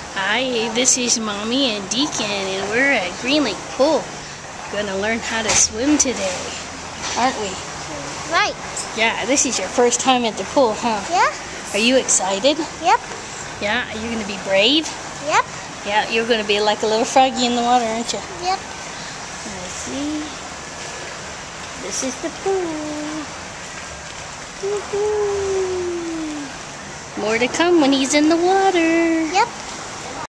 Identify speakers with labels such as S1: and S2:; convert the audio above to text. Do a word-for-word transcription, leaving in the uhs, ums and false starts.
S1: Hi, this is Mommy and Deacon, and we're at Green Lake Pool. We're gonna learn how to swim today, aren't we?
S2: Right.
S1: Yeah, this is your first time at the pool, huh?
S2: Yeah.
S1: Are you excited?
S2: Yep.
S1: Yeah, are you gonna be brave?
S2: Yep.
S1: Yeah, you're gonna be like a little froggy in the water, aren't you?
S2: Yep.
S1: Let's see. This is the pool. Woohoo! More to come when he's in the water.
S2: Yep.